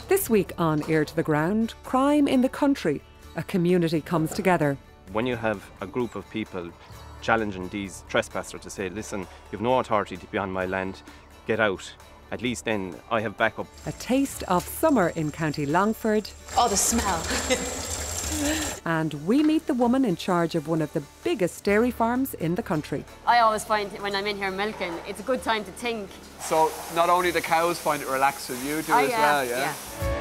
This week on Ear to the Ground, crime in the country. A community comes together. When you have a group of people challenging these trespassers to say, listen, you've no authority to be on my land, get out. At least then I have backup. A taste of summer in County Longford. Oh, the smell. And we meet the woman in charge of one of the biggest dairy farms in the country. I always find when I'm in here milking, it's a good time to think. So not only the cows find it relaxing, you do as well, yeah? Yeah.